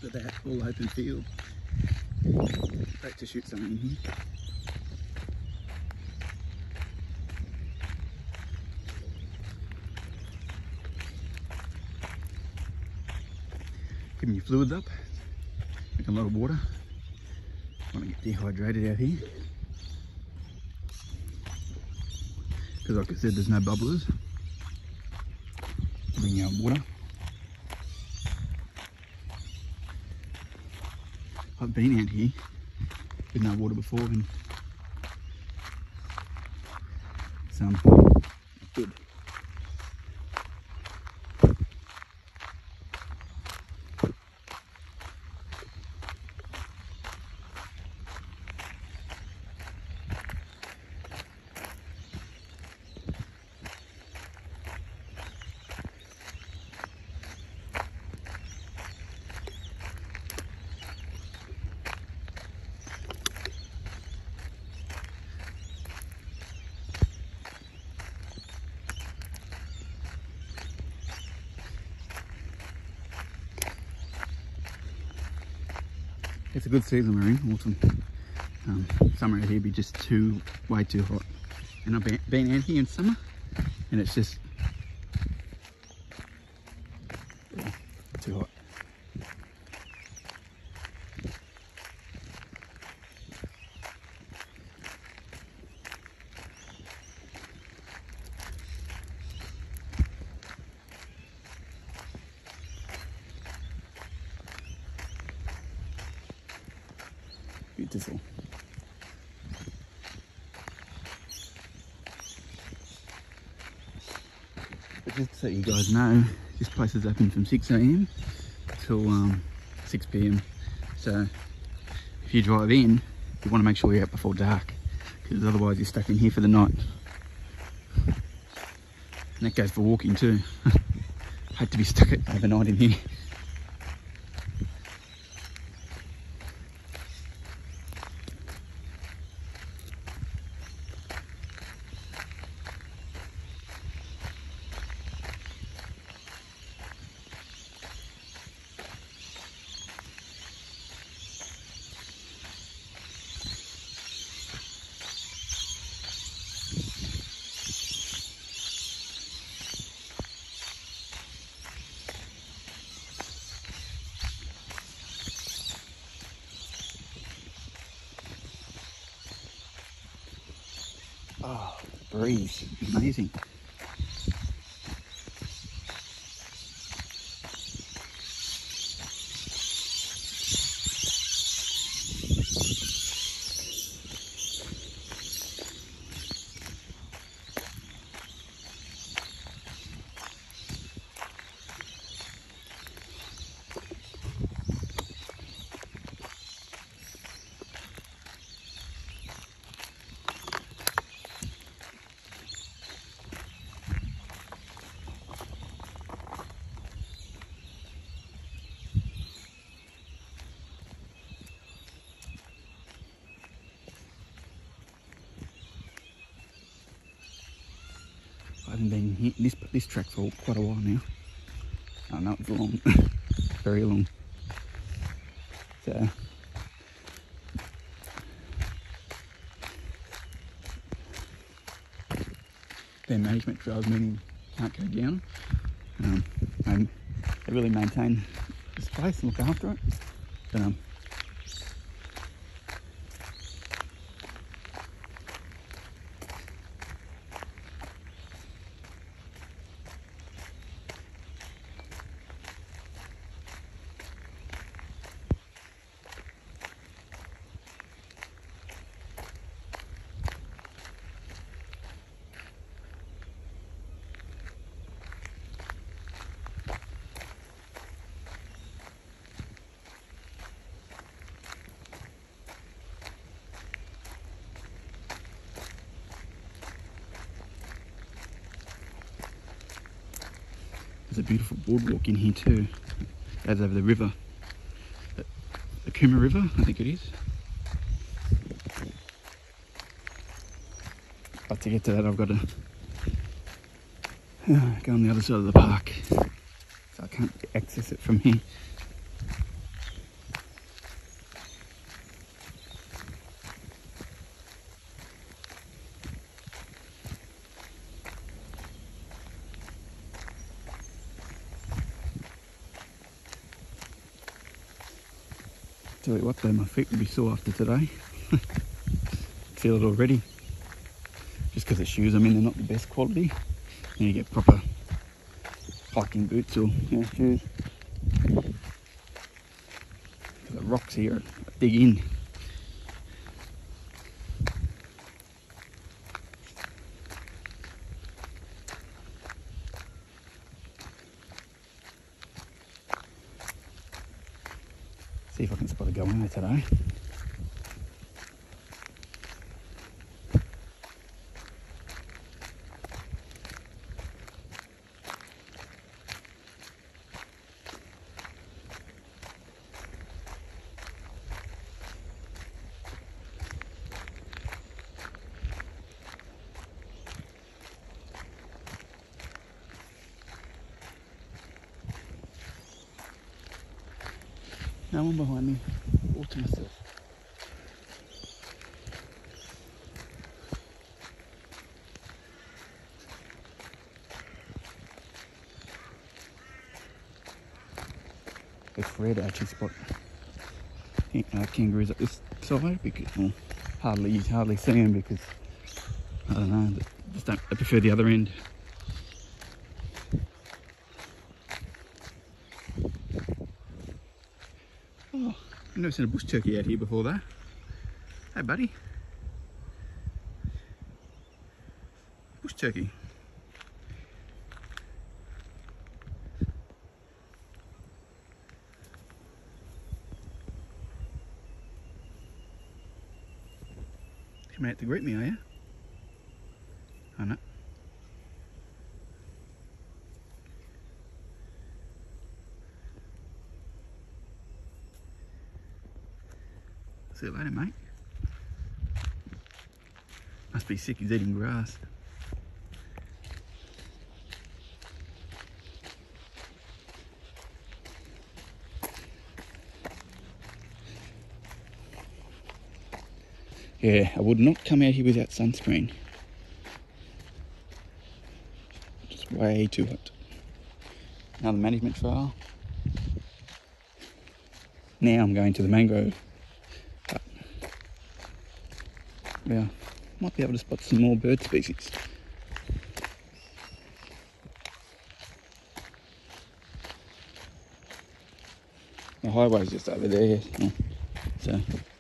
Look at that, all open field. Great to shoot something in here. Giving your fluids up. Drinking a lot of water. Want to get dehydrated out here. Because like I said, there's no bubblers. Bring out water. I've been out here with no water before and it's good. It's a good season we're in, autumn. Summer out here be just way too hot. And I've been out here in summer and it's just too hot. Beautiful. But just so you guys know, this place is open from 6 AM till 6 PM. So if you drive in, you want to make sure you're out before dark, because otherwise you're stuck in here for the night. And that goes for walking too. Hate to be stuck overnight in here. Oh, the breeze, amazing. I haven't been here this track for quite a while now. I know it's long, very long. So their management trails meaning can't go down. And they really maintain this place and look after it. But, there's a beautiful boardwalk in here too. It goes over the river. The Cooma River, I think it is. But to get to that I've got to go on the other side of the park. So I can't access it from here. Tell you what though, my feet will be sore after today. Feel it already. Just because the shoes I'm in, they're not the best quality. You need to get proper hiking boots or shoes. The rocks here dig in. See if I can spot a goanna today. No one behind me, all to myself. It's rare to actually spot kangaroos up this side because, well, you hardly see them because, I don't know, I prefer the other end. Oh, I've never seen a bush turkey out here before though. Hey buddy. Bush turkey. Coming out to greet me, are you? I know. See you later, mate. Must be sick, he's eating grass. Yeah, I would not come out here without sunscreen. It's way too hot. Another management trail. Now I'm going to the mangrove. But, yeah, might be able to spot some more bird species. The highway's just over there, so.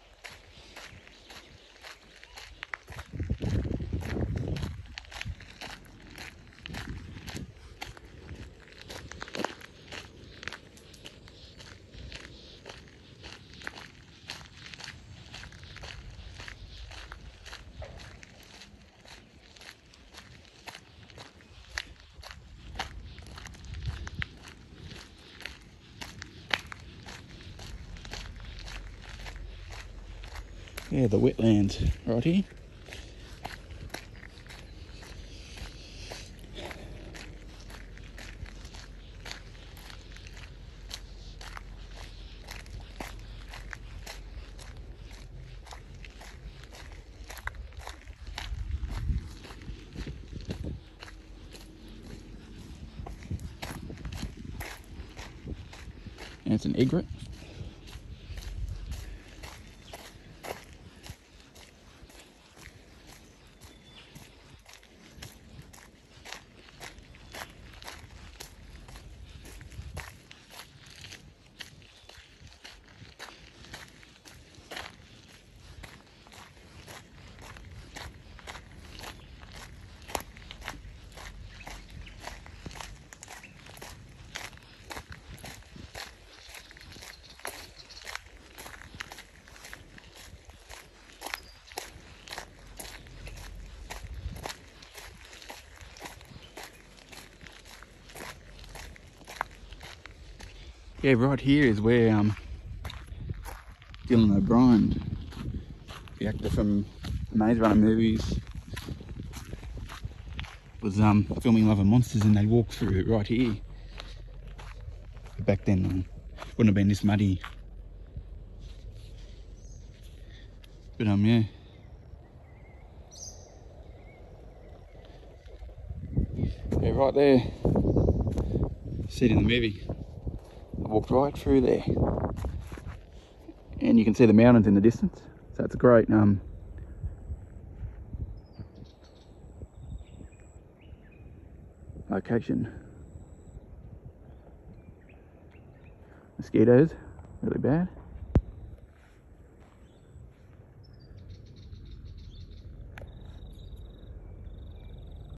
Yeah, the wetlands right here. And it's an egret. Yeah, right here is where Dylan O'Brien, the actor from the Maze Runner movies, was filming Love and Monsters, and they walked through it right here. But back then, wouldn't have been this muddy. But yeah. Yeah, right there. See it in the movie. I walked right through there. and you can see the mountains in the distance. So it's a great location. Mosquitoes, really bad.